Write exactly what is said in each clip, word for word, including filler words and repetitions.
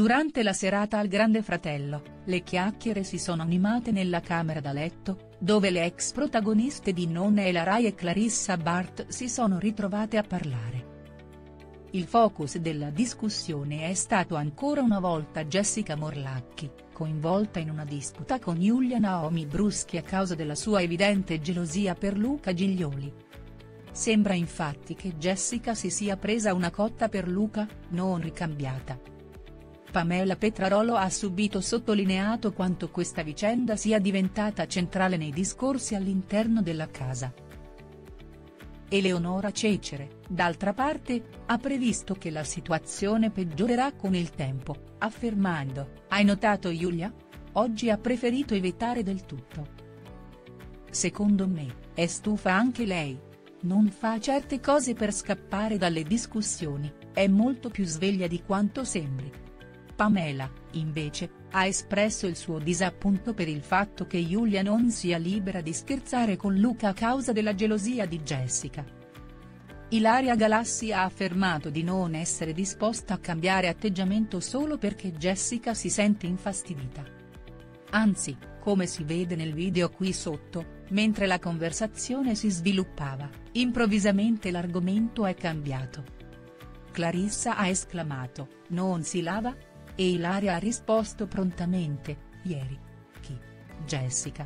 Durante la serata al Grande Fratello, le chiacchiere si sono animate nella camera da letto, dove le ex protagoniste di Nonne e la Rai e Clarissa Bart si sono ritrovate a parlare. Il focus della discussione è stato ancora una volta Jessica Morlacchi, coinvolta in una disputa con Giulia Naomi Bruschi a causa della sua evidente gelosia per Luca Giglioli. Sembra infatti che Jessica si sia presa una cotta per Luca, non ricambiata. Pamela Petrarolo ha subito sottolineato quanto questa vicenda sia diventata centrale nei discorsi all'interno della casa. Eleonora Cecere, d'altra parte, ha previsto che la situazione peggiorerà con il tempo, affermando: "Hai notato Giulia? Oggi ha preferito evitare del tutto. Secondo me, è stufa anche lei. Non fa certe cose per scappare dalle discussioni, è molto più sveglia di quanto sembri". Pamela, invece, ha espresso il suo disappunto per il fatto che Giulia non sia libera di scherzare con Luca a causa della gelosia di Jessica. Ilaria Galassi ha affermato di non essere disposta a cambiare atteggiamento solo perché Jessica si sente infastidita. Anzi, come si vede nel video qui sotto, mentre la conversazione si sviluppava, improvvisamente l'argomento è cambiato. Clarissa ha esclamato: "Non si lava?" E Ilaria ha risposto prontamente: "Ieri. Chi? Jessica?".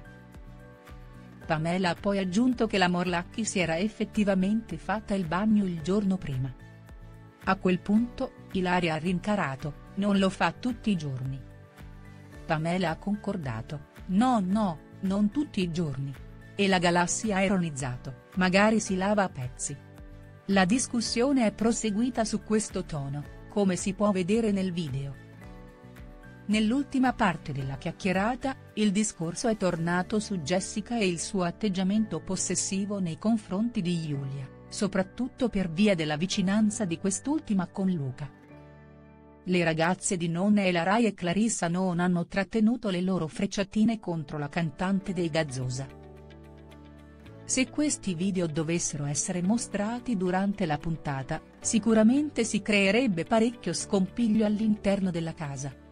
Pamela ha poi aggiunto che la Morlacchi si era effettivamente fatta il bagno il giorno prima. A quel punto, Ilaria ha rincarato: "Non lo fa tutti i giorni". Pamela ha concordato: "No no, non tutti i giorni". E la Galassi ha ironizzato: "Magari si lava a pezzi". La discussione è proseguita su questo tono, come si può vedere nel video. Nell'ultima parte della chiacchierata, il discorso è tornato su Jessica e il suo atteggiamento possessivo nei confronti di Giulia, soprattutto per via della vicinanza di quest'ultima con Luca. Le ragazze di Nonne e la Rai e Clarissa non hanno trattenuto le loro frecciatine contro la cantante dei Gazzosa. Se questi video dovessero essere mostrati durante la puntata, sicuramente si creerebbe parecchio scompiglio all'interno della casa.